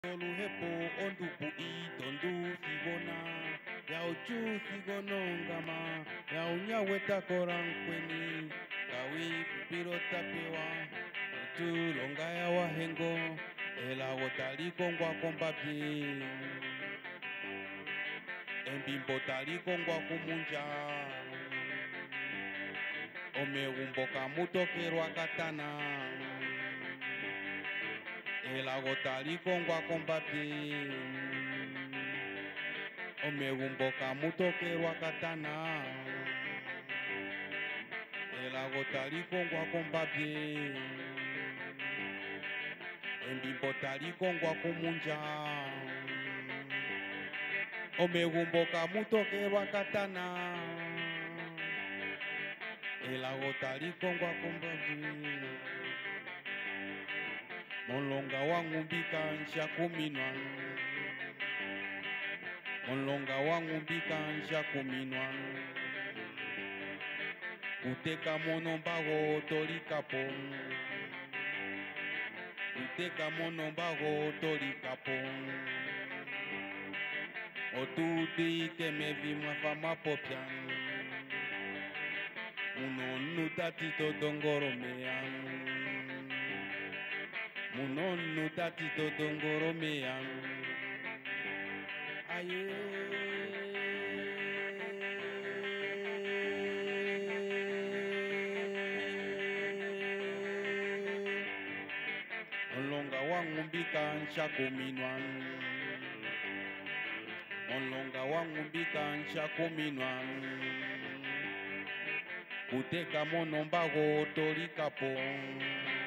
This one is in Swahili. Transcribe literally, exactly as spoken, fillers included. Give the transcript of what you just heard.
Oluhepo ondupu itondu sigona ya ochu sigono ngama ya unyaweta korankweni kawi pupiro tapewa otu longa ya wahengo ela wotali kongwa kombapi embimbo tali kongwa kumunja omegumbo kamutokerwa katana elago tali kongwa kombapi omegumbo kamutokerwa katana elago tali kongwa kombapi embimbo tali kongwa kumunja omegumbo kamutokerwa katana elago tali kongwa kombapi Molonga wangu mbika nsha kuminwa Molonga wangu mbika nsha kuminwa Uteka mono mbago tolikapo Uteka mono mbago tolikapo Otuti kemevi mwafama popya Unonu tatito dongoromea Munonu tatito dongoromea Aye Molonga wangu mbika nsha kuminwa Molonga wangu mbika nsha kuminwa Uteka mono mbago tolikapo